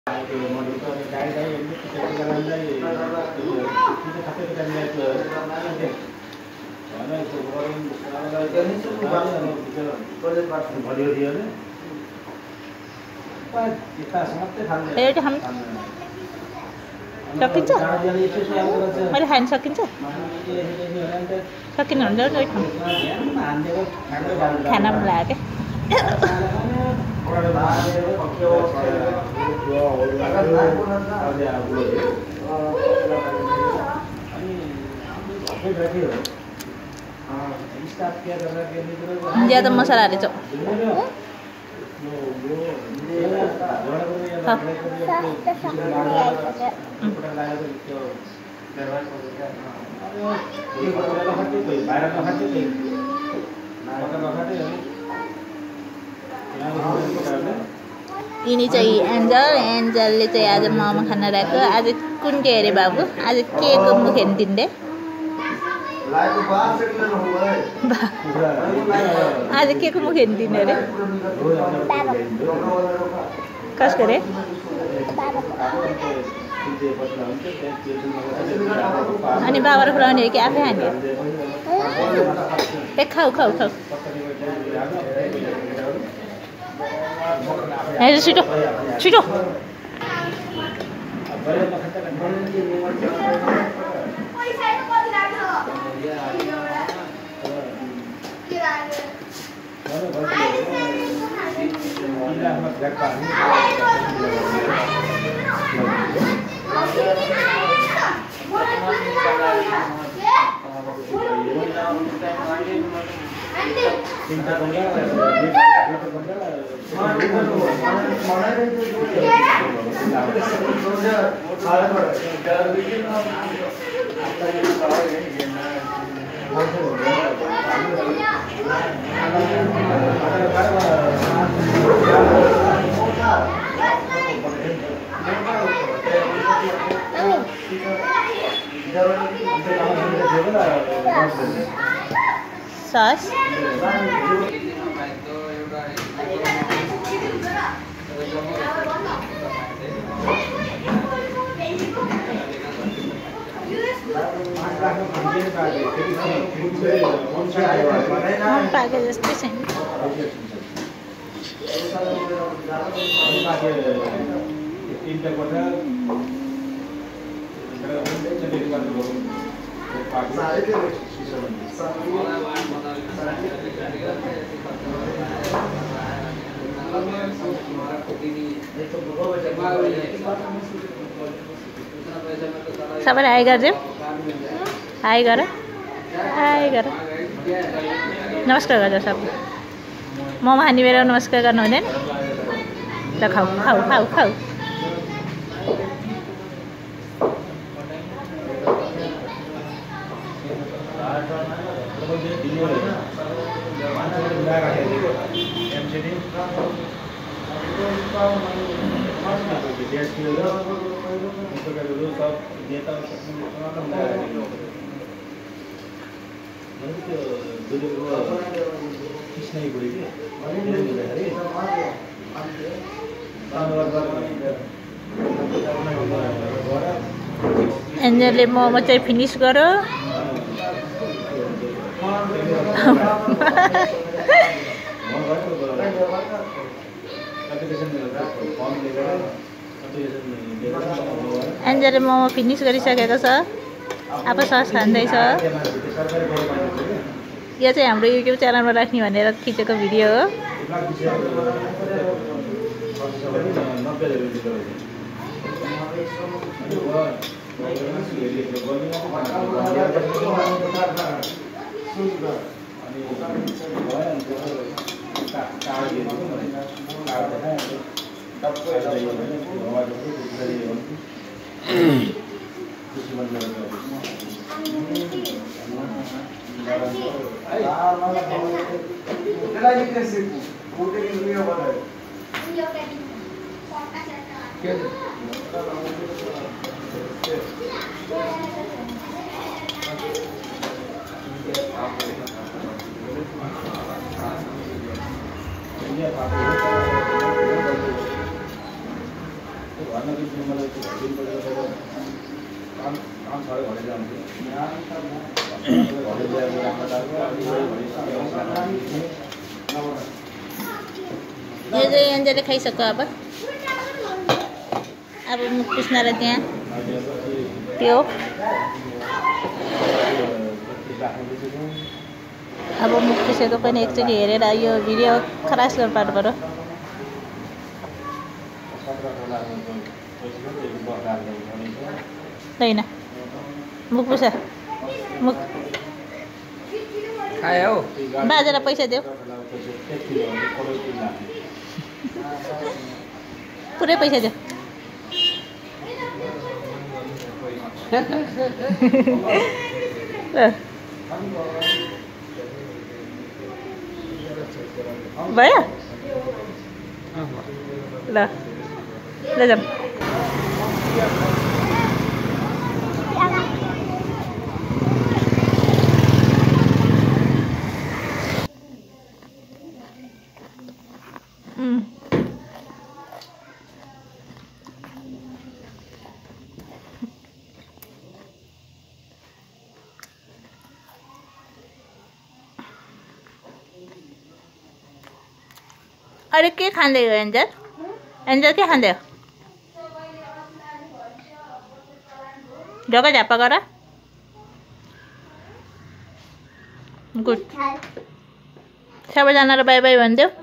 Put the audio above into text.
सकिन्छ मैले खान सकिन्छ सकिनु हुन्छ खाना पनि लाग्यो ज्यादा मसला हालेछ यिनी चाहिँ एन्जलले चाहिँ आज मोमो खान राखेको आज कुन के अरे बाबु आज के को मुख हेर्दिन्डे आज के को मुख हेर्दिन् अरे कसको रे अनि बाबाले खुलाउने हो कि आफै खाने ए खाऊ खाऊ खाऊ हेर छिटो छिटो सस पाके जस्तै छैन सबैलाई हाई गरिदेऊ हाई गर नमस्कार गर्छ सब मोमो खाने बेला नमस्कार गर्नु हुँदैन ल खाऊ खाऊ खाऊ खाऊ एन्जलले मोमो चाहिँ फिनिस गर्यो एन्जलले मोमो फिनिस गरिसकेको छ अब सस खाँदैछ यो चाहिँ हाम्रो युट्युब च्यानलमा राख्ने भनेर खिचेको भिडियो हो ये जो अंजले खाइसक्यो अब मुख पुस्नलाई त्यहाँ त्यो अब मुख पुसेको पनि एकचोटि हेरेर यो भिडियो खलास गर्न पार्नु पर्यो। होइन मुख पुस मुख खायो बाजेलाई पैसा देऊ पुरै पैसा देऊ भयो ल ल जाऊँ अरे के खाँदै हो एन्जल एन्जल के खाँदै हो ढोका झापा गर गुड सबैजनालाई बाई बाई भनिदेऊ